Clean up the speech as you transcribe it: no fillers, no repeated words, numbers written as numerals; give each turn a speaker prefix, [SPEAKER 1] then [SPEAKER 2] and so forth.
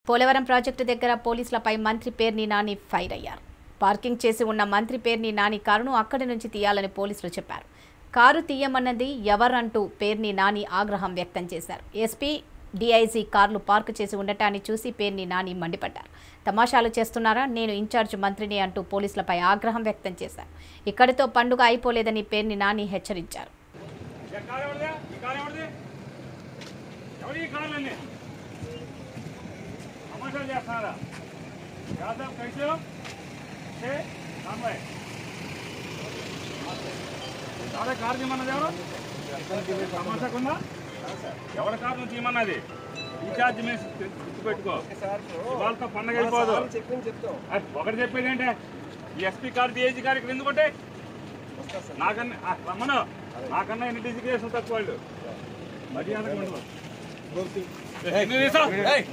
[SPEAKER 1] Polavaram project దగ్గర పోలీసులపై మంత్రి పేర్ని నాని ఫైర్ అయ్యారు. పార్కింగ్ చేసి ఉన్న మంత్రి పేర్ని నాని కారును అక్కడి నుంచి తీయాలని పోలీసులు చెప్పారు. కారు తీయమన్నది ఎవరంటూ పేర్ని నాని ఆగ్రహం వ్యక్తం చేశారు. ఎస్పీ, డీఐజీ కార్లు పార్కు చేసి ఉండటాన్ని చూసి పేర్ని నాని మండిపడ్డారు. తమాషాలు చేస్తున్నారా, నేను ఇన్ఛార్జ్ మంత్రిని అంటూ పోలీసులపై ఆగ్రహం వ్యక్తం చేశారు. ఇక్కడితో పండుగ అయిపోలేదని పేర్ని నాని హెచ్చరించారు.
[SPEAKER 2] కారు తీయమన్నది ఎవరు? తమాషాకుందా? ఎవరి కారు నుంచి తీయమన్నది? ఇన్ఛార్జ్ మీద గుర్తుపెట్టుకో, వాళ్ళతో పండగ అయిపోదు. ఒకటి చెప్పేది ఏంటే, ఈ ఎస్పీ కారు, డిఐజీ కారు ఇక్కడ ఎందుకుంటే నాకన్నా రమ్మను, నాకన్నా ఎన్ని డిజిగ్రేషన్ తక్కువ వాళ్ళు మర్యాద.